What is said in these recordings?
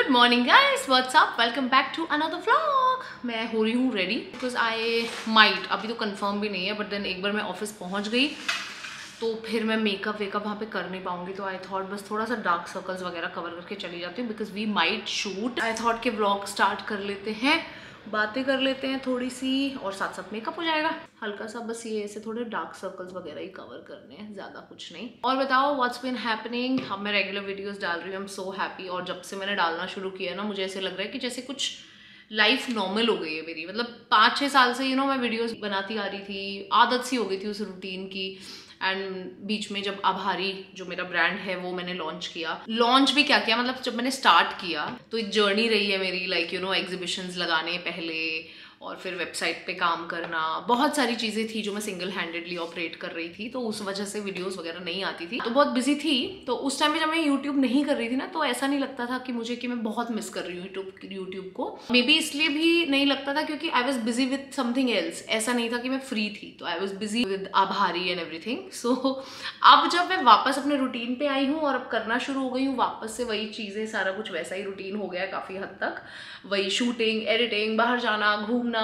Good morning guys, what's up, welcome back to another vlog. मैं हो रही हूँ रेडी बिकॉज आई माइट, अभी तो कंफर्म भी नहीं है, बट देन एक बार मैं ऑफिस पहुँच गई तो फिर मैं मेकअप वेकअप वहाँ पे कर नहीं पाऊंगी। तो आई थॉट बस थोड़ा सा डार्क सर्कल्स वगैरह कवर करके चली जाती हूँ because we might shoot. I thought के व्लॉग स्टार्ट कर लेते हैं, बातें कर लेते हैं थोड़ी सी और साथ साथ मेकअप हो जाएगा हल्का सा। बस ये ऐसे थोड़े डार्क सर्कल्स वगैरह ही कवर करने हैं, ज़्यादा कुछ नहीं। और बताओ व्हाट्स बीन हैपनिंग। अब मैं रेगुलर वीडियोस डाल रही हूँ, आई एम सो हैप्पी। और जब से मैंने डालना शुरू किया ना, मुझे ऐसे लग रहा है कि जैसे कुछ लाइफ नॉर्मल हो गई है मेरी। मतलब 5-6 साल से मैं वीडियोस बनाती आ रही थी, आदत सी हो गई थी उस रूटीन की। एंड बीच में जब आभारी जो मेरा ब्रांड है वो मैंने लॉन्च किया, लॉन्च भी क्या किया, मतलब जब मैंने स्टार्ट किया तो एक जर्नी रही है मेरी, लाइक एग्जीबिशंस लगाने पहले, और फिर वेबसाइट पे काम करना, बहुत सारी चीज़ें थी जो मैं सिंगल हैंडेडली ऑपरेट कर रही थी। तो उस वजह से वीडियोस वगैरह नहीं आती थी, तो बहुत बिजी थी। तो उस टाइम पे जब मैं यूट्यूब नहीं कर रही थी ना, तो ऐसा नहीं लगता था कि मुझे कि मैं बहुत मिस कर रही हूँ यूट्यूब को। मे बी इसलिए भी नहीं लगता था क्योंकि I was busy with something else. ऐसा नहीं था कि मैं फ्री थी, तो I was busy with Aabhari and everything. So अब जब मैं वापस अपने रूटीन पे आई हूँ और अब करना शुरू हो गई हूँ वापस से वही चीज़ें, सारा कुछ वैसा ही रूटीन हो गया है काफ़ी हद तक। वही शूटिंग, एडिटिंग, बाहर जाना, घूमना,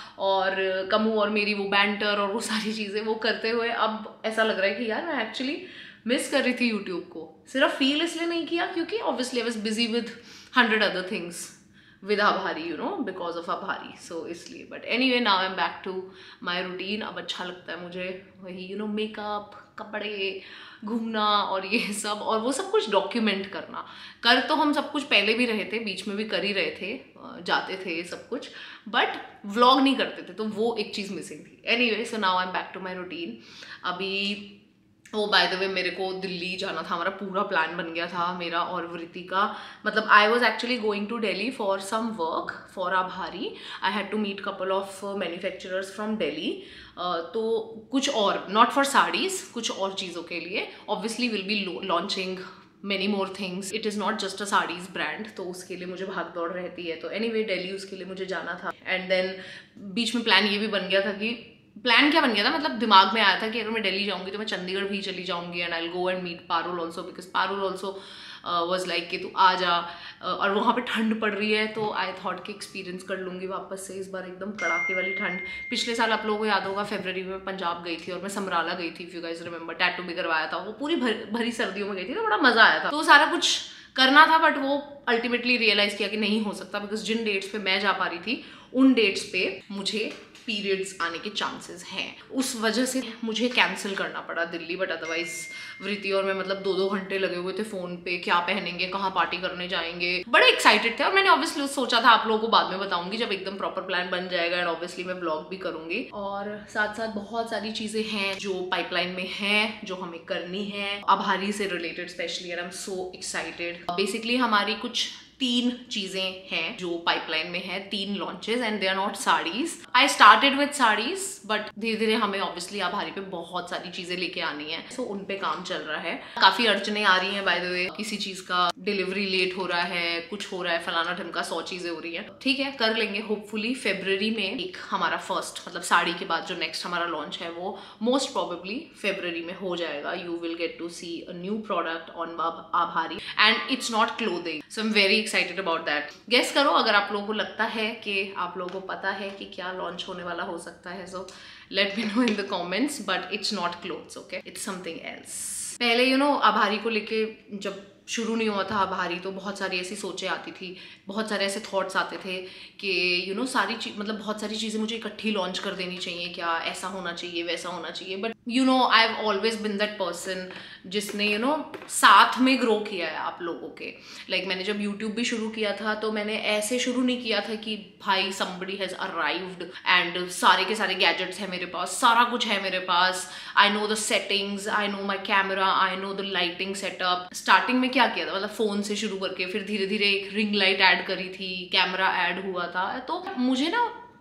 और कमू और मेरी वो बैंटर और वो सारी चीज़ें वो करते हुए अब ऐसा लग रहा है कि यार मैं एक्चुअली मिस कर रही थी यूट्यूब को। सिर्फ फील इसलिए नहीं किया क्योंकि obviously I was busy with 100 other things with Aabhari, because of Aabhari, so इसलिए। But anyway, now I am back to my routine. अब अच्छा लगता है मुझे वही मेकअप, कपड़े, घूमना और ये सब, और वो सब कुछ डॉक्यूमेंट करना। कर तो हम सब कुछ पहले भी रहे थे, बीच में भी कर ही रहे थे, जाते थे सब कुछ, बट व्लॉग नहीं करते थे, तो वो एक चीज़ मिसिंग थी। Anyway, so now I am back to my routine. अभी बाय द वे मेरे को दिल्ली जाना था, हमारा पूरा प्लान बन गया था मेरा और वृत्ति का। मतलब I was actually going to Delhi for some work for Aabhari. I had to meet couple of manufacturers from Delhi. तो कुछ और, नॉट फॉर साड़ीज, कुछ और चीज़ों के लिए। Obviously will be launching many more things. It is not just a sarees brand, तो उसके लिए मुझे भाग दौड़ रहती है। तो anyway, दिल्ली उसके लिए मुझे जाना था। एंड देन बीच में प्लान ये भी बन गया था कि, प्लान क्या बन गया था, मतलब दिमाग में आया था कि अगर मैं दिल्ली जाऊंगी तो मैं चंडीगढ़ भी चली जाऊंगी and I will go and meet Parul also, because Parul also was like कि तू आ जा। और वहाँ पे ठंड पड़ रही है, तो आई थॉट कि एक्सपीरियंस कर लूँगी वापस से इस बार एकदम कड़ाके वाली ठंड। पिछले साल आप लोगों को याद होगा फरवरी में मैं पंजाब गई थी और मैं समराला गई थी, if you guys remember. Tattoo भी करवाया था, वो पूरी भरी सर्दियों में गई थी, तो बड़ा मज़ा आया था। तो सारा कुछ करना था, बट वो अल्टीमेटली रियलाइज़ किया कि नहीं हो सकता, बिकॉज जिन डेट्स पे मैं जा पा रही थी उन डेट्स पे मुझे पीरियड्स आने के चांसेस हैं। उस वजह से मुझे कैंसिल करना पड़ा दिल्ली। बट अदरवाइज वृत्ति और मैं मतलब 2-2 घंटे लगे हुए थे फ़ोन पे, क्या पहनेंगे, कहाँ पार्टी करने जाएंगे, बड़े एक्साइटेड थे। और मैंने ऑब्वियसली सोचा था आप लोगों को बाद में बताऊंगी जब एकदम प्रॉपर प्लान बन जाएगा, एंड ऑब्वियसली मैं ब्लॉग भी करूंगी। और साथ साथ बहुत सारी चीज़ें हैं जो पाइपलाइन में हैं, जो हमें करनी है आभारी से related specially, and I am so excited. Basically हमारी कुछ 3 चीजें हैं जो पाइपलाइन में है, 3 launches, and they are not saris. I started with saris, but धीरे धीरे हमें ऑब्वियसली आभारी पे बहुत सारी चीजें लेके आनी है, सो उन पे काम चल रहा है। काफी अड़चने आ रही हैं बाय द वे, किसी चीज का डिलीवरी लेट हो रहा है, कुछ हो रहा है, फलाना ढमका 100 चीजें हो रही है। ठीक है, कर लेंगे होपफुली। फरवरी में एक हमारा फर्स्ट, मतलब साड़ी के बाद जो नेक्स्ट हमारा लॉन्च है वो मोस्ट प्रोबेबली फरवरी में हो जाएगा। You will get to see a new product on Aabhari, and it's not clothing, so I am very excited about that. Guess करो अगर आप लोगों को लगता है कि आप लोगों को पता है कि क्या लॉन्च होने वाला हो सकता है, so let me know in the comments. But it's not clothes, okay, it's something else. पहले आभारी को लेके जब शुरू नहीं हुआ था आभारी, तो बहुत सारी ऐसी सोचें आती थी, बहुत सारे ऐसे थॉट्स आते थे कि सारी चीज, मतलब बहुत सारी चीज़ें मुझे इकट्ठी लॉन्च कर देनी चाहिए, क्या ऐसा होना चाहिए, वैसा होना चाहिए। But I have always been that person जिसने साथ में ग्रो किया है आप लोगों के। लाइक मैंने जब यूट्यूब भी शुरू किया था तो मैंने ऐसे शुरू नहीं किया था कि भाई somebody has arrived एंड सारे के सारे गैजेट्स हैं मेरे पास, सारा कुछ है मेरे पास, I know the settings, I know my camera, I know the lighting setup. Starting में क्या किया था, मतलब फ़ोन से शुरू करके फिर धीरे धीरे एक रिंग लाइट ऐड करी थी, कैमरा ऐड हुआ था। तो मुझे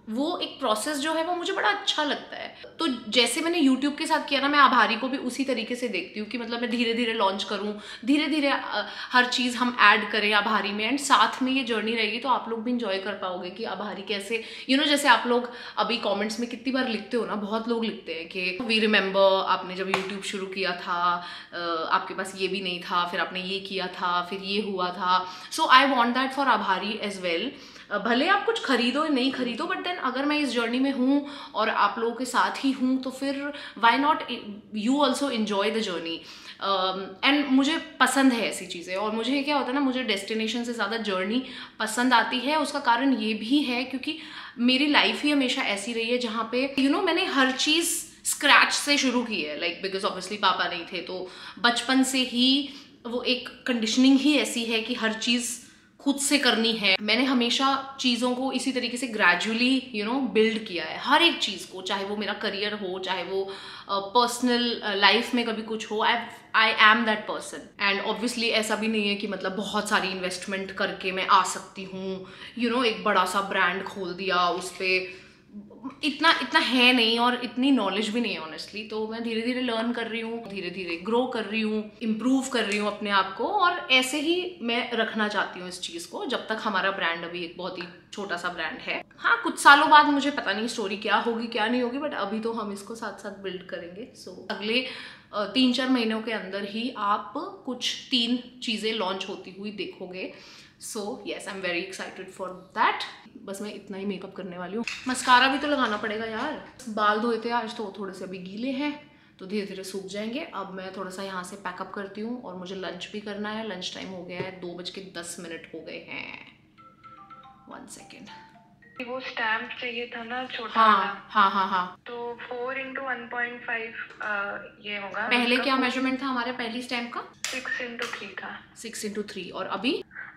वो एक प्रोसेस जो है वो मुझे बड़ा अच्छा लगता है। तो जैसे मैंने YouTube के साथ किया ना, मैं आभारी को भी उसी तरीके से देखती हूँ कि मतलब मैं धीरे धीरे लॉन्च करूँ, धीरे धीरे हर चीज़ हम ऐड करें आभारी में, एंड साथ में ये जर्नी रहेगी तो आप लोग भी इंजॉय कर पाओगे कि आभारी कैसे जैसे आप लोग अभी कॉमेंट्स में कितनी बार लिखते हो ना, बहुत लोग लिखते हैं कि वी रिमेंबर आपने जब YouTube शुरू किया था आपके पास ये भी नहीं था, फिर आपने ये किया था, फिर ये हुआ था। So I want that for Aabhari as well. भले आप कुछ खरीदो या नहीं खरीदो, बट देन अगर मैं इस जर्नी में हूँ और आप लोगों के साथ ही हूँ तो फिर why not you also enjoy the journey. And मुझे पसंद है ऐसी चीज़ें, और मुझे क्या होता है ना, मुझे डेस्टिनेशन से ज़्यादा जर्नी पसंद आती है। उसका कारण ये भी है क्योंकि मेरी लाइफ ही हमेशा ऐसी रही है जहाँ पे मैंने हर चीज़ स्क्रैच से शुरू की है, लाइक बिकॉज ऑब्वियसली पापा नहीं थे, तो बचपन से ही वो एक कंडीशनिंग ही ऐसी है कि हर चीज़ खुद से करनी है। मैंने हमेशा चीज़ों को इसी तरीके से ग्रेजुअली बिल्ड किया है, हर एक चीज़ को, चाहे वो मेरा करियर हो, चाहे वो पर्सनल लाइफ में कभी कुछ हो। I am that person. And obviously ऐसा भी नहीं है कि मतलब बहुत सारी इन्वेस्टमेंट करके मैं आ सकती हूँ, एक बड़ा सा ब्रांड खोल दिया, उस पर इतना है नहीं, और इतनी नॉलेज भी नहीं है ऑनेस्टली। तो मैं धीरे धीरे लर्न कर रही हूँ, धीरे धीरे ग्रो कर रही हूँ, इम्प्रूव कर रही हूँ अपने आप को, और ऐसे ही मैं रखना चाहती हूँ इस चीज़ को जब तक हमारा ब्रांड अभी एक बहुत ही छोटा सा ब्रांड है। हाँ, कुछ सालों बाद मुझे पता नहीं स्टोरी क्या होगी क्या नहीं होगी, बट अभी तो हम इसको साथ साथ बिल्ड करेंगे। सो अगले 3-4 महीनों के अंदर ही आप कुछ 3 चीज़ें लॉन्च होती हुई देखोगे। So yes, I am very excited for that. बस मैं इतना ही मेकअप करने वाली हूँ। मस्कारा भी तो लगाना पड़ेगा यार। बाल धोए थे आज तो थोड़े से अभी गीले हैं, तो धीरे धीरे सूख जाएंगे। अब मैं थोड़ा सा यहाँ से पैकअप करती हूँ, और मुझे लंच भी करना है। लंच टाइम हो गया है, 2:10 हो गए हैं। 1 सेकेंड। वो स्टैम्प चाहिए था ना, छोटा वाला। हाँ। तो 4x1.5 ये होगा। पहले क्या मेजरमेंट था हमारे पहली स्टैम्प का? 6x3 था। 6x3। और अभी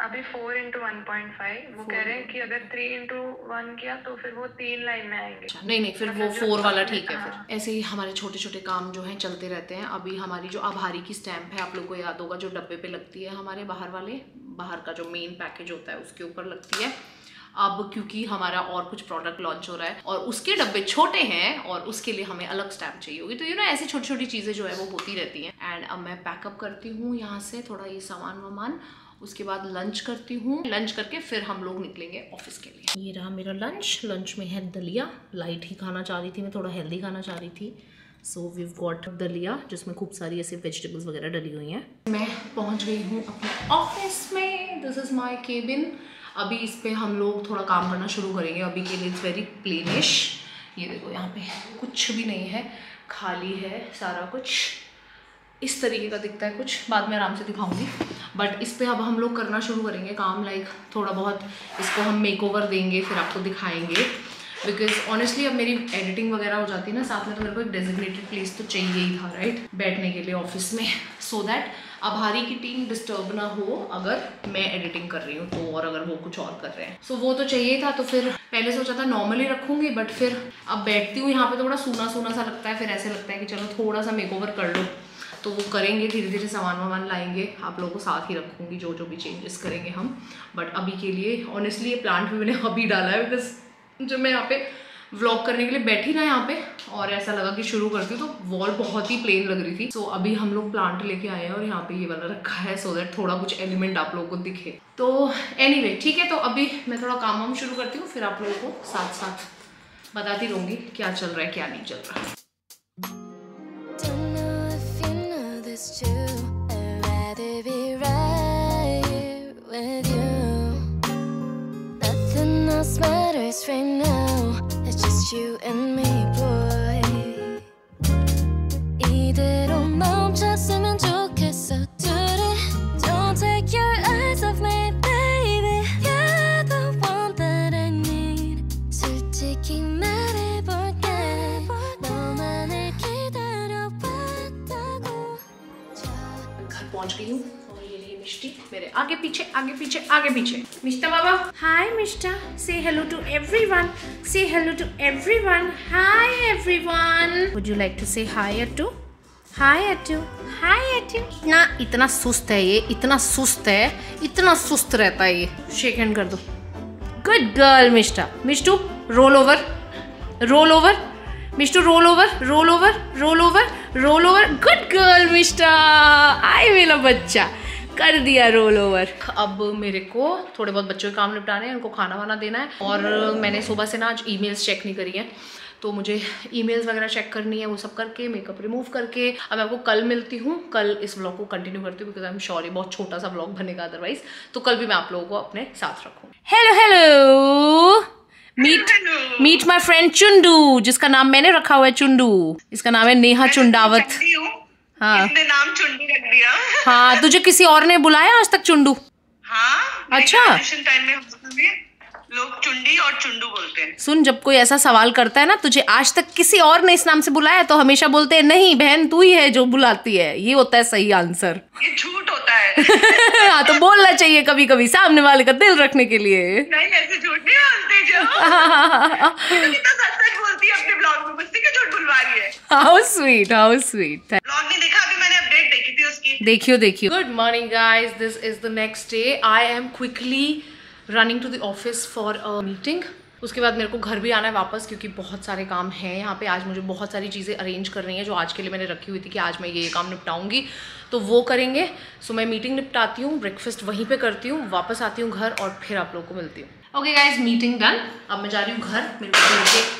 4x1.5। वो कह रहे हैं कि अगर 3x1 किया तो फिर वो 3 लाइन में आएंगे। नहीं, फिर वो 4 वाला ठीक है। फिर ऐसे ही हमारे छोटे छोटे काम जो हैं चलते रहते हैं। अभी हमारी जो आभारी की स्टैम्प है, आप लोगों को याद होगा, जो डब्बे पे लगती है हमारे बाहर का जो मेन पैकेज होता है उसके ऊपर लगती है। अब क्योंकि हमारा और कुछ प्रोडक्ट लॉन्च हो रहा है और उसके डब्बे छोटे हैं और उसके लिए हमें अलग स्टैम्प चाहिए होगी, तो ऐसी छोटी छोटी चीज़ें जो है वो होती रहती हैं। एंड अब मैं पैकअप करती हूँ यहाँ से थोड़ा ये सामान, उसके बाद लंच करती हूँ। लंच करके फिर हम लोग निकलेंगे ऑफिस के लिए। ये रहा मेरा लंच। लंच में है दलिया। लाइट ही खाना चाह रही थी मैं, थोड़ा हेल्दी खाना चाह रही थी। सो वीव गॉट दलिया, जिसमें खूब सारी ऐसे वेजिटेबल्स वगैरह डली हुई हैं। मैं पहुँच गई हूँ अपने ऑफिस में। This is my cabin. अभी इस पर हम लोग थोड़ा काम करना शुरू करेंगे। अभी के लिए इट्स वेरी प्लेनिश। ये देखो, यहाँ पे कुछ भी नहीं है, खाली है सारा कुछ। इस तरीके का दिखता है कुछ, बाद में आराम से दिखाऊंगी। बट इस पे अब हम लोग करना शुरू करेंगे काम, लाइक थोड़ा बहुत इसको हम मेकओवर देंगे, फिर आपको दिखाएंगे। बिकॉज ऑनेस्टली अब मेरी एडिटिंग वगैरह हो जाती है ना साथ में, तो मेरे को एक डेजिग्नेटेड प्लेस तो चाहिए ही था, राइट, बैठने के लिए ऑफिस में, सो दैट आभारी की टीम डिस्टर्ब ना हो अगर मैं एडिटिंग कर रही हूँ तो, और अगर वो कुछ और कर रहे हैं। सो वो तो चाहिए था। तो फिर पहले सोचा था नॉर्मली रखूँगी, बट फिर अब बैठती हूँ यहाँ पे थोड़ा सूना सा लगता है। फिर ऐसे लगता है कि चलो थोड़ा सा मेकओवर कर लो, तो वो करेंगे धीरे धीरे, सामान लाएंगे, आप लोगों को साथ ही रखूँगी जो भी चेंजेस करेंगे हम। बट अभी के लिए ऑनेस्टली ये प्लांट भी मैंने अभी डाला है, बिकॉज जब मैं यहाँ पे व्लॉग करने के लिए बैठी ना यहाँ पे, और ऐसा लगा कि शुरू करती हूँ, तो वॉल बहुत ही प्लेन लग रही थी। सो अभी हम लोग प्लांट लेके आए हैं और यहाँ पे ये वाला रखा है, सो दैट थोड़ा कुछ एलिमेंट आप लोगों को दिखे। तो एनीवे ठीक है, तो अभी मैं थोड़ा काम वाम शुरू करती हूँ, फिर आप लोगों को साथ साथ बताती रहूँगी क्या चल रहा है क्या नहीं चल रहा है। Right now, it's just you and me, boy. 이대로 멈췄으면 좋겠어, 둘이. Don't take your eyes off me, baby. You're the one that I need. 솔직히 말해볼게. 너만을 기다려봤다고. घर पहुंच गई हूँ और ये लिए मिष्टी मेरे आगे पीछे। मिष्टा बाबा, hi Mishta, say hello to everyone, say hello to everyone, hi everyone. Would you like to say hi अट्टू? हाय अट्टू, हाय अट्टू। ना इतना सुस्त है ये, इतना सुस्त रहता है ये। शेक हैंड कर दो, good girl Mishta. Mishtu roll over, roll over. Mishtu roll over, roll over, roll over, roll over. Good girl Mishta. आई मेरा बच्चा, कर दिया रोल ओवर. अब मेरे को थोड़े बहुत बच्चों के काम निपटाने हैं, उनको खाना वाना देना है. और मैंने सुबह से ना आज ईमेल्स चेक नहीं करी है, तो मुझे ईमेल्स वगैरह चेक करनी है. वो सब करके मेकअप रिमूव करके अब मैं आपको कल मिलती हूँ. कल इस व्लॉग को कंटिन्यू करती हूँ बिकॉज आई एम श्योर ये बहुत छोटा सा व्लॉग बनेगा अदरवाइज. तो कल भी मैं आप लोगों को अपने साथ रखूँगी. Hello hello, meet my friend Chundu, जिसका नाम मैंने रखा हुआ है चुंडू. इसका नाम है नेहा चुंडावत. हाँ, नाम चुंडी रख दिया. हाँ, तुझे किसी और ने बुलाया आज तक चुंडू? हाँ, अच्छा. टाइम में लोग चुंडी और चुंडू बोलते हैं. सुन, जब कोई ऐसा सवाल करता है ना, तुझे आज तक किसी और ने इस नाम से बुलाया, तो हमेशा बोलते हैं नहीं बहन तू ही है जो बुलाती है. ये होता है सही आंसर. ये झूठ होता है. हाँ, तो बोलना चाहिए कभी कभी सामने वाले का दिल रखने के लिए. नहीं, ऐसे झूठ नहीं बोलते जो. कितना सच बोलती है अपने ब्लॉग में, मुझसे क्यों झूठ बुलवा रही है. How sweet, how sweet. Blog नहीं देखा अभी, मैंने अपडेट देखी थी उसकी. देखियो देखियो. Good morning guys, this is the next day. I am quickly running to the office for a meeting. उसके बाद मेरे को घर भी आना है वापस, क्योंकि बहुत सारे काम हैं यहाँ पे. आज मुझे बहुत सारी चीज़ें अरेंज करनी है जो आज के लिए मैंने रखी हुई थी कि आज मैं ये काम निपटाऊंगी, तो वो करेंगे. सो मैं मीटिंग निपटाती हूँ, ब्रेकफास्ट वहीं पे करती हूँ, वापस आती हूँ घर और फिर आप लोगों को मिलती हूँ. Okay guys, meeting done. अब मैं जा रही हूँ घर. मेरे को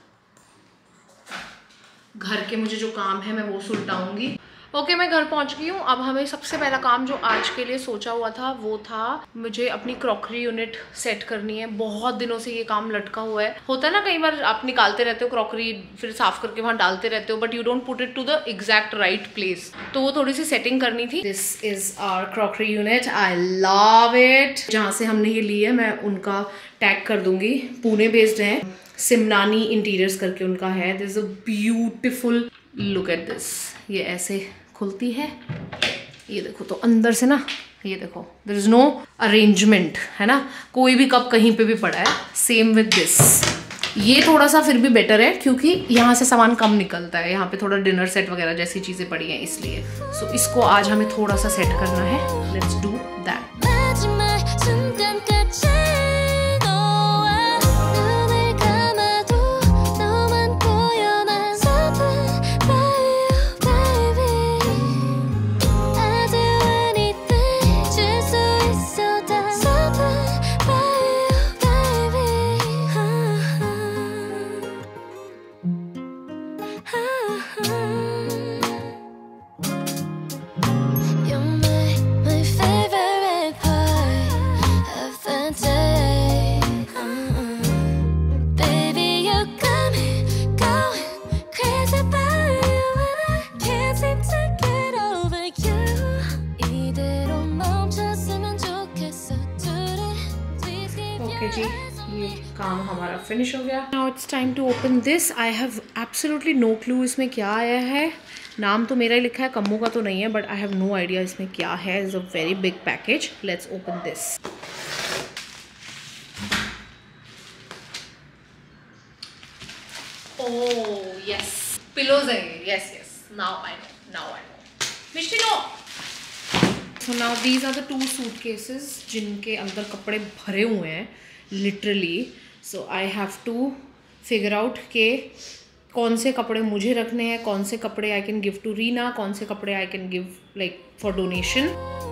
घर के मुझे जो काम है मैं वो सुलटाऊंगी. ओके, मैं घर पहुंच गई हूँ. अब हमें सबसे पहला काम जो आज के लिए सोचा हुआ था वो था मुझे अपनी क्रॉकरी यूनिट सेट करनी है. बहुत दिनों से ये काम लटका हुआ है. होता है ना, कई बार आप निकालते रहते हो क्रॉकरी, फिर साफ करके वहाँ डालते रहते हो, but you don't put it to the exact right place. तो वो थोड़ी सी सेटिंग करनी थी. This is our crockery unit. I love it. जहाँ से हमने ये ली है मैं उनका टैग कर दूंगी. पुणे बेस्ड है, सिमनानी इंटीरियर्स करके उनका है. This is a beautiful, look at this. ये ऐसे खुलती है, ये देखो. तो अंदर से ना, ये देखो, देयर इज नो अरेंजमेंट, है ना. कोई भी कप कहीं पे भी पड़ा है. Same with this. ये थोड़ा सा फिर भी बेटर है क्योंकि यहाँ से सामान कम निकलता है. यहाँ पे थोड़ा डिनर सेट वगैरह जैसी चीजें पड़ी हैं इसलिए. सो इसको आज हमें थोड़ा सा सेट करना है. Let's do that. जी, ये काम हमारा फिनिश हो गया. Now it's time to open this. I have absolutely no clue इसमें क्या आया है. नाम तो मेरा ही लिखा है, कम्मू का तो नहीं है, but I have no idea इसमें क्या है. It's a very big package. Let's open this. Oh yes, pillows है. Yes yes, now I know. Mishti no. So now these are the 2 suitcases जिनके अंदर कपड़े भरे हुए हैं literally. So I have to figure out के कौन से कपड़े मुझे रखने हैं, कौन से कपड़े I can give to Reena, कौन से कपड़े I can give like for donation.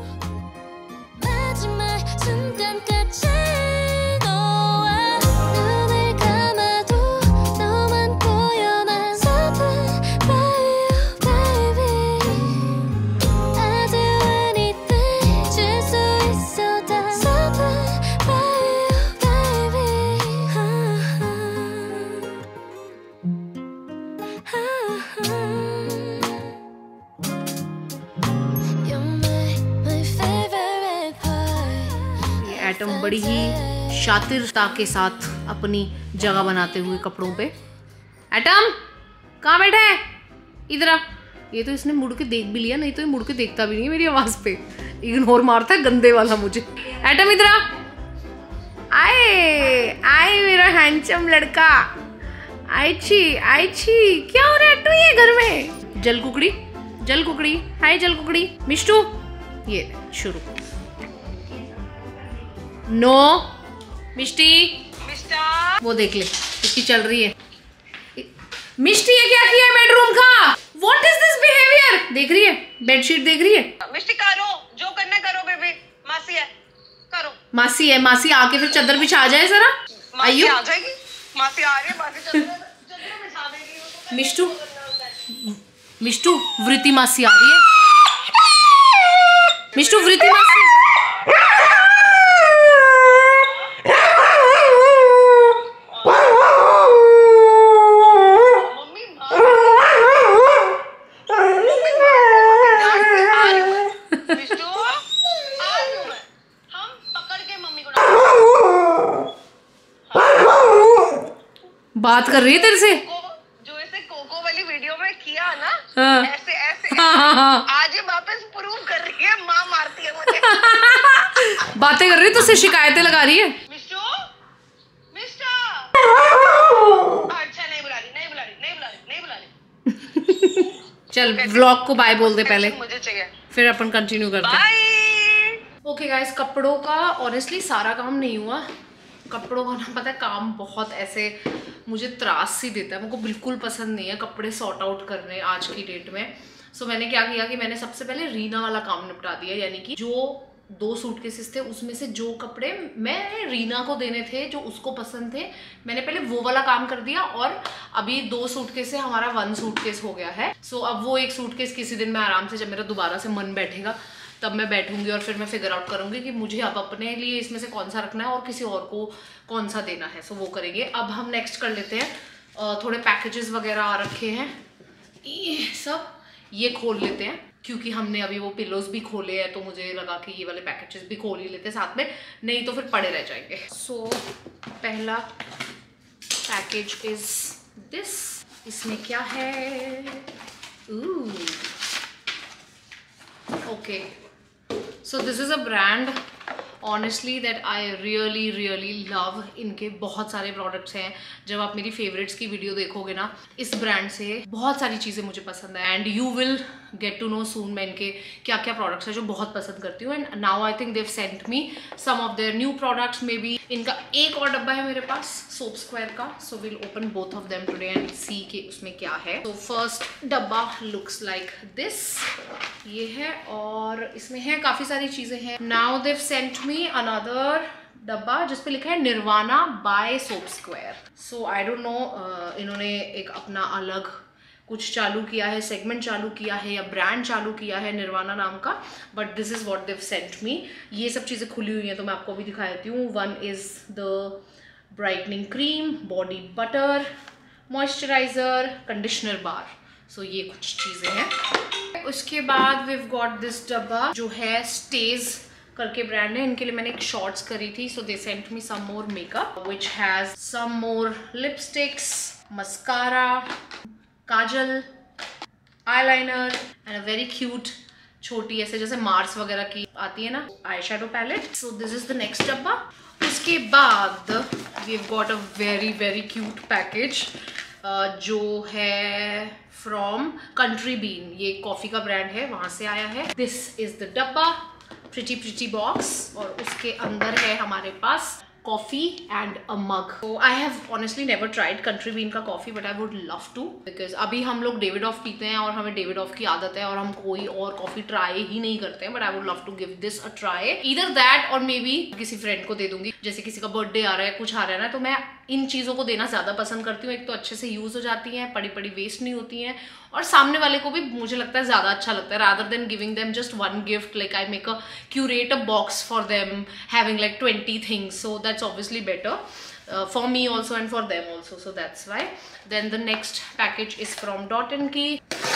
एटम बड़ी ही शातिरता के साथ अपनी जगह बनाते हुए कपड़ों पे. एटम कहाँ बैठा है? इधर आ. ये तो इसने मुड़ के देख भी लिया, नहीं तो ये मुड़ के देखता भी नहीं मेरी आवाज़ पे. इग्नोर मारता है गंदे वाला मुझे. एटम इधर आ. आए आए मेरा हैंडसम लड़का. आइची आइची. क्या हो रहा है टू ये घर में? जल कुकड़ी, जल कुकड़ी. हाय जल कुकड़ी. मिष्टू, ये शुरू. नो मिष्टी मिस्टर वो देख ले इसकी चल रही है। मिष्टी ये क्या किया बेडरूम का? What is this behaviour? देख रही है बेडशीट देख रही है। मिस्टी करो जो करना करो बेबी, मासी है करो। मासी है, मासी आके फिर चादर बिछा जाए जरा। मासी आ जाएगी, मासी आ रही है, मासी चादर बिछा देगी। मिष्टू मिष्टू वृति मासी आ रही है। मिष्टू वृति मासी बात कर रही है तेरे से जो ऐसे कोको वाली वीडियो में किया ना। हाँ। ऐसे ऐसे हाँ। आज ये वापस प्रूव कर रही है, माँ मारती है मुझे। बातें कर रही है तो उससे शिकायतें लगा रही है। मिस्टू मिस्टर अच्छा नहीं बुला रही, नहीं बुला रही, नहीं बुला रही, नहीं बुला रही। चल व्लॉग को बाय बोल दे पहले, मुझे चाहिए, फिर अपन कंटिन्यू करते हैं। बाय। ओके गाइस, कपड़ों का ऑनेस्टली सारा काम नहीं हुआ। कपड़ों का ना पता है काम बहुत ऐसे मुझे त्रास सी देता है, मुझको बिल्कुल पसंद नहीं है कपड़े सॉर्ट आउट करने आज की डेट में। सो मैंने क्या किया कि मैंने सबसे पहले रीना वाला काम निपटा दिया, यानी कि जो 2 सूटकेसेस थे उसमें से जो कपड़े मैं रीना को देने थे जो उसको पसंद थे मैंने पहले वो वाला काम कर दिया। और अभी 2 सूटकेस से हमारा 1 सूटकेस हो गया है। सो अब वो 1 सूटकेस किसी दिन मैं आराम से, जब मेरा दोबारा से मन बैठेगा तब मैं बैठूंगी और फिर मैं फिगर आउट करूंगी कि मुझे अब अपने लिए इसमें से कौन सा रखना है और किसी और को कौन सा देना है। सो वो करेंगे। अब हम नेक्स्ट कर लेते हैं, थोड़े पैकेजेस वगैरह आ रखे हैं, ये सब ये खोल लेते हैं क्योंकि हमने अभी वो पिलोज भी खोले हैं तो मुझे लगा कि ये वाले पैकेजेस भी खोल ही लेते हैं साथ में, नहीं तो फिर पड़े रह जाएंगे। सो पहला पैकेज इज दिस। इसमें क्या है? Okay, so this is a brand honestly that I really really love. इनके बहुत सारे प्रोडक्ट्स हैं। जब आप मेरी फेवरेट्स की वीडियो देखोगे ना, इस ब्रांड से बहुत सारी चीज़ें मुझे पसंद है and you will get to know soon मैं इनके क्या क्या प्रोडक्ट्स हैं जो बहुत पसंद करती हूँ। And now I think they sent me some of their new products. Maybe इनका एक और डब्बा है मेरे पास सोप स्क्वायर का, so will open both of them today and see कि उसमें क्या है। तो फर्स्ट डब्बा लुक्स लाइक दिस, ये है और इसमें है काफ़ी सारी चीज़ें हैं। Now they sent me another डब्बा जिस पे लिखा है Nirvana by soap square. So I don't know इन्होंने एक अपना अलग कुछ चालू किया है, सेगमेंट चालू किया है या ब्रांड चालू किया है निर्वाणा नाम का, but this is what they sent me. ये सब चीज़ें खुली हुई हैं तो मैं आपको भी दिखा देती हूँ। 1 is the brightening cream, body butter, moisturiser, conditioner bar. सो ये कुछ चीज़ें हैं। उसके बाद वीव गॉट दिस डब्बा जो है स्टेज करके ब्रांड है, इनके लिए मैंने एक शॉर्ट्स करी थी। So they sent me some more makeup which has some more lipsticks, mascara, kajal, eyeliner and a very cute छोटी ऐसे जैसे मार्स वगैरह की आती है ना eye shadow palette. So this is the next डब्बा। उसके बाद we have got a very very cute package जो है फ्रॉम कंट्री बीन। ये कॉफ़ी का ब्रांड है, वहाँ से आया है। दिस इज द डब्बा, प्रिटी बॉक्स, और उसके अंदर है हमारे पास कॉफ़ी एंड अ मग। तो I have honestly never tried country bean का coffee but I would love to, because अभी हम लोग डेविड ऑफ पीते हैं और हमें डेविड ऑफ की आदत है और हम कोई और कॉफ़ी ट्राई ही नहीं करते हैं। But I would love to give this a try, either that or may be किसी फ्रेंड को दे दूंगी। जैसे किसी का बर्थडे आ रहा है, कुछ आ रहा है ना, तो मैं इन चीज़ों को देना ज़्यादा पसंद करती हूँ। एक तो अच्छे से यूज़ हो जाती हैं, पड़ी पड़ी वेस्ट नहीं होती हैं, और सामने वाले को भी मुझे लगता है ज़्यादा अच्छा लगता है rather than giving them just 1 gift. Like I make a curate a box for them having like 20 things, so that's obviously better for me also and for them also, so that's why. Then the next package is from Dot & Key.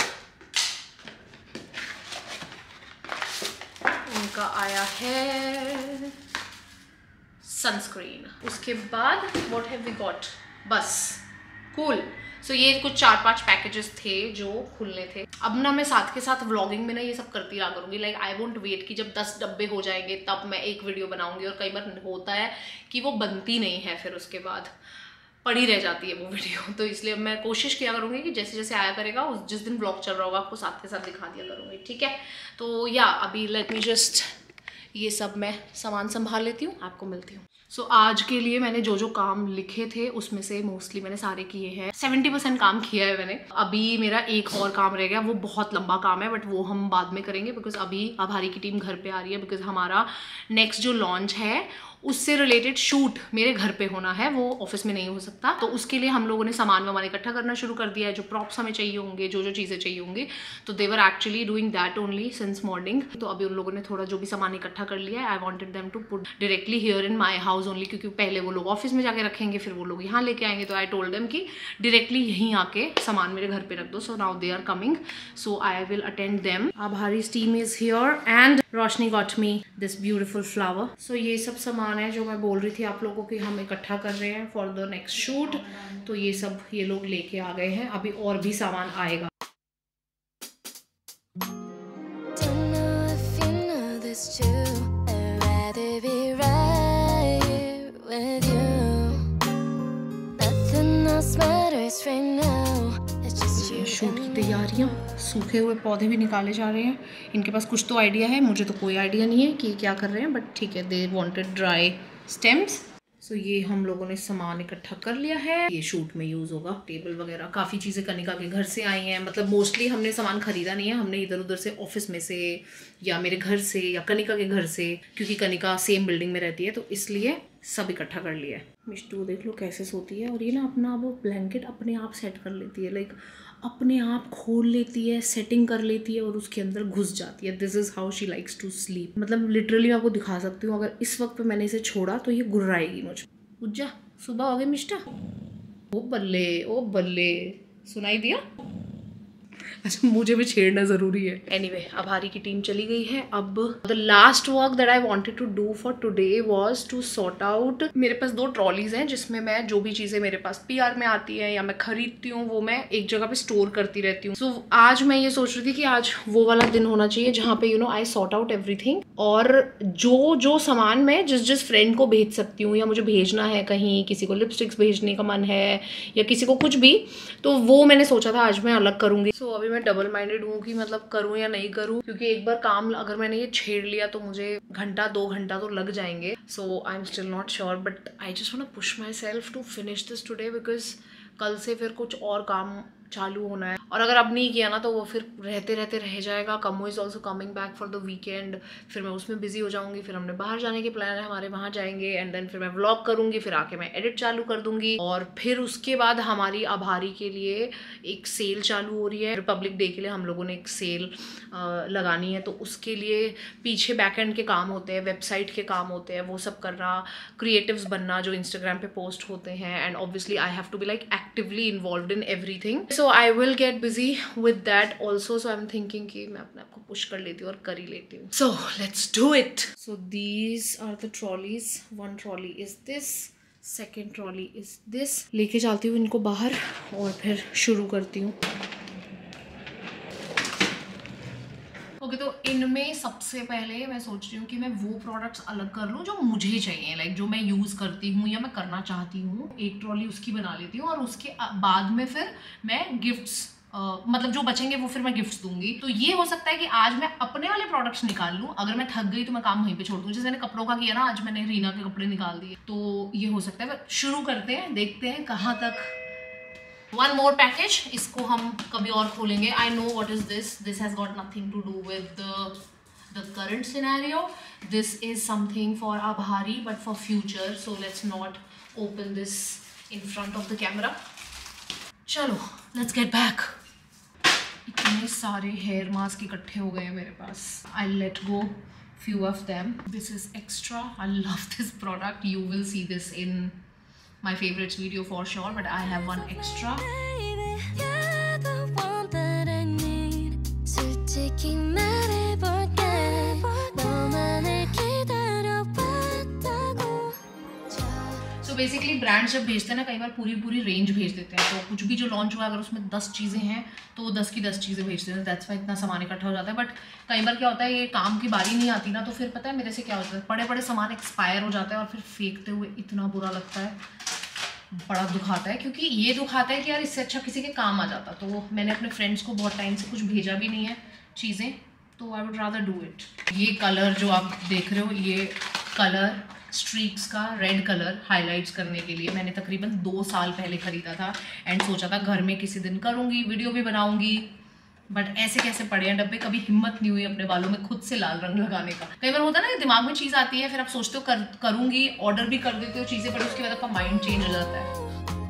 उनका आया है sunscreen. उसके बाद what have we got? बस cool. सो ये कुछ 4-5 packages थे जो खुलने थे। अब ना मैं साथ के साथ व्लॉगिंग में ना ये सब करती रहा करूँगी। लाइक आई वोंट वेट कि जब 10 डब्बे हो जाएंगे तब मैं एक वीडियो बनाऊंगी, और कई बार होता है कि वो बनती नहीं है, फिर उसके बाद पड़ी रह जाती है वो वीडियो। तो इसलिए मैं कोशिश किया करूँगी कि जैसे जैसे आया करेगा उस जिस दिन व्लॉग चल रहा होगा आपको साथ के साथ दिखा दिया करूँगी, ठीक है। तो या अभी लेट मी जस्ट ये सब मैं सामान संभाल लेती हूँ, आपको मिलती हूँ। सो आज के लिए मैंने जो जो काम लिखे थे उसमें से मोस्टली मैंने सारे किए हैं। 70% काम किया है मैंने। अभी मेरा एक और काम रह गया, वो बहुत लंबा काम है बट वो हम बाद में करेंगे बिकॉज अभी आभारी की टीम घर पे आ रही है। बिकॉज हमारा नेक्स्ट जो लॉन्च है उससे रिलेटेड शूट मेरे घर पे होना है, वो ऑफिस में नहीं हो सकता। तो उसके लिए हम लोगों ने सामान वामान इकट्ठा करना शुरू कर दिया है, जो प्रॉप्स हमें चाहिए होंगे, जो जो चीज़ें चाहिए होंगी। तो they were actually doing that only since morning. तो अभी उन लोगों ने थोड़ा जो भी सामान इकट्ठा कर लिया है, I wanted them to put directly here in my house only, क्योंकि पहले वो लोग ऑफिस में जाके रखेंगे, फिर वो लोग यहाँ लेके आएंगे। तो आई टोल्ड देम कि डायरेक्टली यहीं आके सामान मेरे घर पे रख दो। So now they are coming, so I will attend them. आभारी's team is here and Roshni got me this beautiful flower. सो ये सब सामान है जो मैं बोल रही थी आप लोगों को कि हम इकट्ठा कर रहे हैं फॉर द नेक्स्ट शूट। तो ये सब ये लोग लेके आ गए हैं, अभी और भी सामान आएगा। Don't know if you know this too. I'd rather be right here with you. Nothing else matters right now. It's just you. Shoot की तैयारियां, सूखे हुए पौधे भी निकाले जा रहे हैं। इनके पास कुछ तो आइडिया है, मुझे तो कोई आइडिया नहीं है कि क्या कर रहे हैं, बट ठीक है, they wanted dry stems. So ये हम लोगों ने सामान इकट्ठा कर लिया है, ये शूट में यूज़ होगा। टेबल वगैरह काफ़ी चीज़ें कनिका के घर से आई हैं, मतलब मोस्टली हमने सामान खरीदा नहीं है, हमने इधर उधर से ऑफिस में से या मेरे घर से या कनिका के घर से, क्योंकि कनिका सेम बिल्डिंग में रहती है तो इसलिए सब इकट्ठा कर लिया है। मिष्टू देख लो कैसे सोती है, और ये ना अपना वो ब्लैंकेट अपने आप सेट कर लेती है, लाइक अपने आप खोल लेती है, सेटिंग कर लेती है और उसके अंदर घुस जाती है। This is how she likes to sleep. मतलब लिटरली मैं आपको दिखा सकती हूँ, अगर इस वक्त पे मैंने इसे छोड़ा तो ये गुर्राएगी मुझे। उठ जा, सुबह हो गई मिष्टा। ओ बल्ले, सुनाई दिया? अच्छा, मुझे भी छेड़ना ज़रूरी है। एनीवे, आभारी की टीम चली गई है। अब the last work that I wanted to do for today was to sort out. मेरे पास 2 ट्रॉलीज हैं जिसमें मैं जो भी चीज़ें मेरे पास पीआर में आती हैं या मैं खरीदती हूँ वो मैं एक जगह पे स्टोर करती रहती हूँ। सो आज मैं ये सोच रही थी कि आज वो वाला दिन होना चाहिए जहाँ पे आई सॉर्ट आउट एवरीथिंग, और जो सामान मैं जिस फ्रेंड को भेज सकती हूँ या मुझे भेजना है कहीं, किसी को लिपस्टिक्स भेजने का मन है या किसी को कुछ भी, तो वो मैंने सोचा था आज मैं अलग करूँगी। सो अभी मैं डबल माइंडेड हूँ कि मतलब करूँ या नहीं करूँ, क्योंकि एक बार काम अगर मैंने ये छेड़ लिया तो मुझे 1-2 घंटा तो लग जाएंगे। So I am still not sure, but I just want to push myself to finish this today, because कल से फिर कुछ और काम चालू होना है, और अगर अब नहीं किया ना तो वो फिर रहते रहते रह जाएगा। Kamo is also coming back for the weekend, फिर मैं उसमें बिजी हो जाऊंगी, फिर हमने बाहर जाने के प्लान है हमारे, वहाँ जाएंगे एंड देन फिर मैं व्लॉग करूँगी, फिर आके मैं एडिट चालू कर दूँगी, और फिर उसके बाद हमारी आभारी के लिए एक सेल चालू हो रही है। रिपब्लिक डे के लिए हम लोगों ने एक सेल लगानी है, तो उसके लिए पीछे बैक एंड के काम होते हैं, वेबसाइट के काम होते हैं, वो सब करना, क्रिएटिव्स बनना जो इंस्टाग्राम पे पोस्ट होते हैं, and obviously I have to be like actively involved in everything. So I will get busy with that also, so I'm thinking कि मैं अपने आप को पुश कर लेती हूँ और कर ही लेती हूँ। So let's do it. So these are the trolleys. One trolley is this, second trolley is this. लेके जाती हूँ इनको बाहर और फिर शुरू करती हूँ। ओके, तो इनमें सबसे पहले मैं सोच रही हूँ कि मैं वो प्रोडक्ट्स अलग कर लूँ जो मुझे चाहिए, लाइक जो मैं यूज़ करती हूँ या मैं करना चाहती हूँ। एक ट्रॉली उसकी बना लेती हूँ और उसके बाद में फिर मैं गिफ्ट्स मतलब जो बचेंगे वो फिर मैं गिफ्ट्स दूंगी। तो ये हो सकता है कि आज मैं अपने वाले प्रोडक्ट्स निकाल लूँ, अगर मैं थक गई तो मैं काम वहीं पे छोड़ दूँ। जैसे मैंने कपड़ों का किया ना, आज मैंने रीना के कपड़े निकाल दिए, तो ये हो सकता है। शुरू करते हैं, देखते हैं कहाँ तक। वन मोर पैकेज, इसको हम कभी और खोलेंगे। I know what is this has got nothing to do with the current scenario. This is something for Abhari but for future, so let's not open this in front of the camera. चलो, let's get back. इतने सारे hair mask इकट्ठे हो गए हैं मेरे पास। I'll let go few of them. This is extra. I love this product. You will see this in my favorites video for sure, but I have one extra. Baby, you're the one that I need. 솔직히 말해볼게. 너만을 기다려봤다고. So basically brands जब भेजते हैं ना, कई बार पूरी range भेज देते हैं। तो कुछ भी जो लॉन्च हुआ, अगर उसमें 10 चीज़ें हैं तो 10 की 10 चीज़ें भेजते हैं। दैट्स वाई इतना सामान इकट्ठा हो जाता है। बट कई बार क्या होता है, ये काम की बारी नहीं आती ना, तो फिर पता है मेरे से क्या होता है, बड़े सामान एक्सपायर हो जाता है और फिर फेंकते हुए इतना बुरा लगता है, बड़ा दुखाता है। क्योंकि ये दुखाता है कि यार इससे अच्छा किसी के काम आ जाता। तो मैंने अपने फ्रेंड्स को बहुत टाइम से कुछ भेजा भी नहीं है चीज़ें, तो I would rather do it. ये कलर जो आप देख रहे हो, ये कलर स्ट्रीक्स का रेड कलर हाइलाइट्स करने के लिए मैंने तकरीबन 2 साल पहले ख़रीदा था एंड सोचा था घर में किसी दिन करूँगी, वीडियो भी बनाऊँगी, बट ऐसे कैसे पड़े हैं डब्बे, कभी हिम्मत नहीं हुई अपने बालों में खुद से लाल रंग लगाने का। कई बार होता है ना कि दिमाग में चीज़ आती है, फिर आप सोचते हो करूँगी, ऑर्डर भी कर देते हो चीज़ें, बट उसके बाद आपका माइंड चेंज हो जाता है।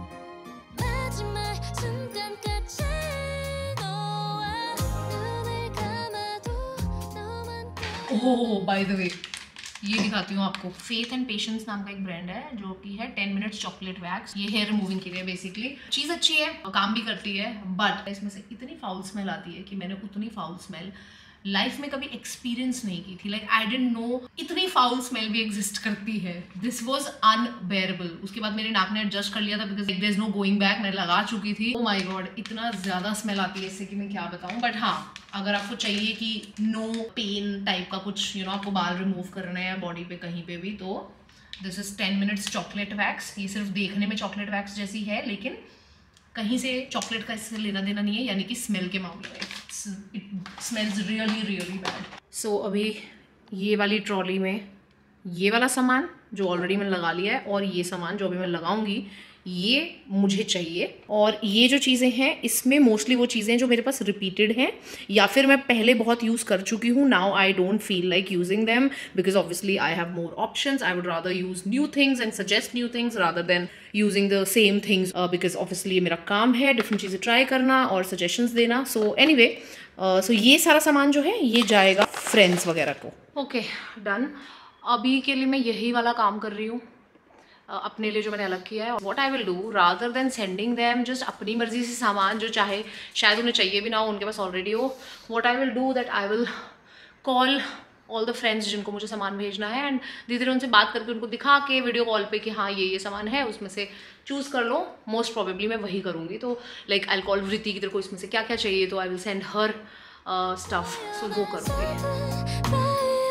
ओह बाय द वे, ये दिखाती हूँ आपको। फेथ एंड पेशेंस नाम का एक ब्रांड है जो कि है 10 मिनट्स चॉकलेट वैक्स। ये हेयर रिमूविंग के लिए बेसिकली चीज़ अच्छी है, काम भी करती है, बट इसमें से इतनी फाउल स्मेल आती है कि मैंने उतनी फाउल स्मेल लाइफ में कभी एक्सपीरियंस नहीं की थी। लाइक आई डिडंट नो इतनी फाउल स्मेल भी एग्जिस्ट करती है। This was unbearable. उसके बाद मेरे नाक ने एडजस्ट कर लिया था because there is no going back, मैं लगा चुकी थी। ओह माय गॉड, इतना ज़्यादा स्मेल आती है इससे कि मैं क्या बताऊँ। बट हाँ, अगर आपको चाहिए कि नो पेन टाइप का कुछ, यू नो, आपको बाल रिमूव करना है या बॉडी पे कहीं पे भी, तो this is 10 minutes chocolate wax. ये सिर्फ देखने में चॉकलेट वैक्स जैसी है, लेकिन कहीं से चॉकलेट का इससे लेना देना नहीं है, यानी कि स्मेल के मामले में it smells really really bad. So अभी ये वाली ट्रॉली में ये वाला सामान जो ऑलरेडी मैंने लगा लिया है और ये सामान जो अभी मैं लगाऊंगी ये मुझे चाहिए। और ये जो चीज़ें हैं इसमें मोस्टली वो चीज़ें जो मेरे पास रिपीटेड हैं या फिर मैं पहले बहुत यूज़ कर चुकी हूँ। Now I don't feel like using them because obviously I have more options. I would rather use new things and suggest new things rather than using the same things because obviously ये मेरा काम है different चीज़ें try करना और suggestions देना। So anyway, सो ये सारा सामान जो है ये जाएगा फ्रेंड्स वगैरह को। Okay done. अभी के लिए मैं यही वाला काम कर रही हूँ अपने लिए जो मैंने अलग किया है। What I will do rather than sending them just अपनी मर्जी से सामान जो चाहे शायद उन्हें चाहिए भी ना हो, उनके पास ऑलरेडी हो, what I will do that I will call all the friends जिनको मुझे सामान भेजना है एंड धीरे धीरे उनसे बात करके उनको दिखा के वीडियो कॉल पे कि हाँ ये सामान है, उसमें से चूज़ कर लो। मोस्ट प्रोबेबली मैं वही करूँगी। तो लाइक आई कॉल वृत्ति की तरह को इसमें से क्या क्या चाहिए, तो I will send her stuff. So वो करूँगी।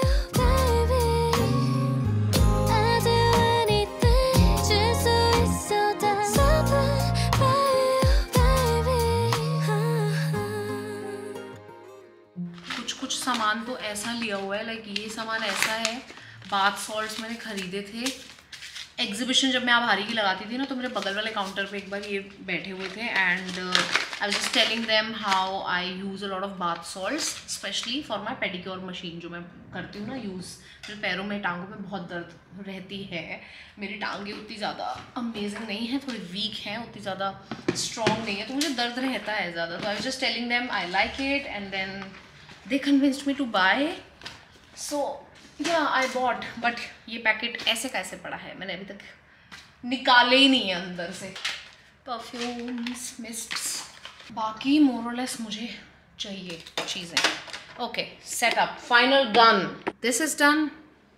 कुछ सामान तो ऐसा लिया हुआ है, लाइक ये सामान ऐसा है। बाथ सॉल्ट्स मैंने खरीदे थे एग्जीबिशन जब मैं आभारी की लगाती थी ना, तो मेरे बगल वाले काउंटर पे एक बार ये बैठे हुए थे and I was just telling them how I use a lot of bath salts specially for my pedicure machine जो मैं करती हूँ ना यूज़। मेरे पैरों में टांगों में बहुत दर्द रहती है। मेरी टांगें उतनी ज़्यादा अमेजिंग नहीं है, थोड़ी वीक हैं, उतनी ज़्यादा स्ट्रॉन्ग नहीं है, तो मुझे दर्द रहता है ज़्यादा। तो I was just telling them I like it and then they convinced me to buy, so yeah I bought, but ये पैकेट ऐसे कैसे पड़ा है, मैंने अभी तक निकाले ही नहीं है अंदर से। परफ्यूम्स, मिस्ट्स, बाकी मोर और लेस मुझे चाहिए चीज़ें। Okay, setup final done, this is done,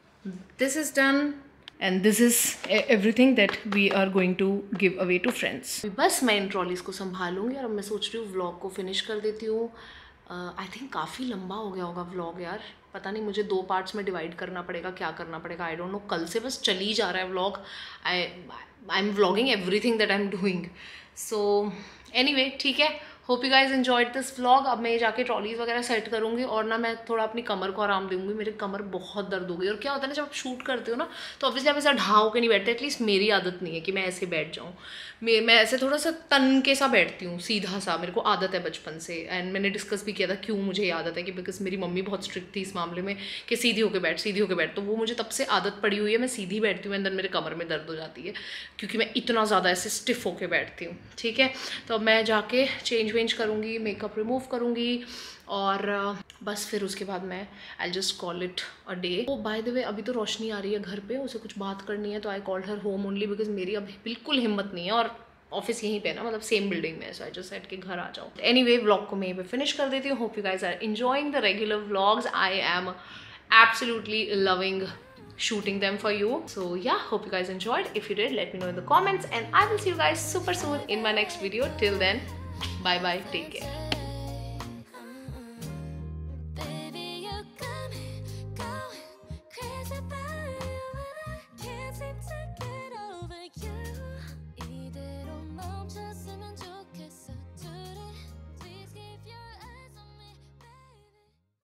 this is done and this is everything that we are going to give away to friends. बस मैं इन ट्रॉलीज को संभालूंगी और अब मैं सोच रही हूँ व्लॉग को फिनिश कर देती हूँ। आई थिंक काफ़ी लंबा हो गया होगा व्लॉग यार, पता नहीं, मुझे 2 पार्ट्स में डिवाइड करना पड़ेगा, क्या करना पड़ेगा आई डोंट नो। कल से बस चल ही जा रहा है vlog. I am vlogging everything that I am doing. So anyway ठीक है, hope you guys enjoyed this vlog. अब मैं जाके ट्रॉलीज वगैरह सेट करूँगी और ना मैं थोड़ा अपनी कमर को आराम दूंगी, मेरी कमर बहुत दर्द हो गई। और क्या होता है ना, जब आप शूट करते हो ना तो ऑब्वियसली आप ऐसा ढाव के नहीं बैठते, एटलीस्ट मेरी आदत नहीं है कि मैं ऐसे बैठ जाऊँ। मैं ऐसे थोड़ा सा तन के सा बैठती हूँ, सीधा सा, मेरे को आदत है बचपन से। एंड मैंने डिस्कस भी किया था क्यों मुझे ये आदत है, कि बिकॉज मेरी मम्मी बहुत स्ट्रिक्ट थी इस मामले में कि सीधी होकर बैठ, सीधी होकर बैठ, तो वो मुझे तब से आदत पड़ी हुई है। मैं सीधी बैठती हूँ एंड देन मेरे कमर में दर्द हो जाती है क्योंकि मैं इतना ज़्यादा ऐसे स्टिफ होकर बैठती हूँ। ठीक है, तो अब मैं जाके चेंज वेंज करूँगी, मेकअप रिमूव करूँगी और बस फिर उसके बाद मैं I just call it a day. Oh by the way, अभी तो रोशनी आ रही है घर पे, उसे कुछ बात करनी है, तो I called her home only because मेरी अभी बिल्कुल हिम्मत नहीं है और ऑफिस यहीं पे ना, मतलब सेम बिल्डिंग में, सो आई जस्ट सेड कि घर आ जाओ। एनीवे व्लॉग को मैं यहीं पे फिनिश कर देती हूँ। Hope you guys are enjoying the regular vlogs. I am absolutely loving shooting them for you. So yeah, hope you guys enjoyed. If you did, let me know in the comments and I will see you guys super soon in my next video. Till then, bye bye, take care.